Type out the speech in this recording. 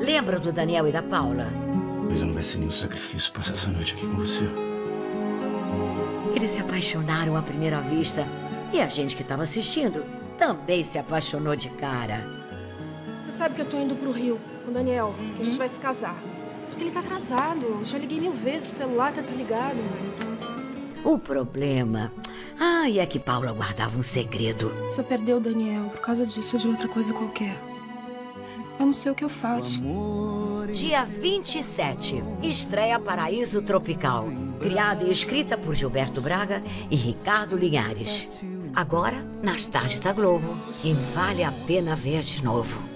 Lembra do Daniel e da Paula? Pois não vai ser nenhum sacrifício passar essa noite aqui com você. Eles se apaixonaram à primeira vista. E a gente que estava assistindo também se apaixonou de cara. Você sabe que eu tô indo pro Rio com o Daniel, que a gente vai se casar. Só que ele tá atrasado. Eu já liguei 1000 vezes pro celular, tá desligado. O problema... é que Paula guardava um segredo. Se eu perder o Daniel por causa disso ou de outra coisa qualquer, eu não sei o que eu faço. Dia 27, estreia Paraíso Tropical. Criada e escrita por Gilberto Braga e Ricardo Linhares. Agora, nas tardes da Globo. E vale a pena ver de novo.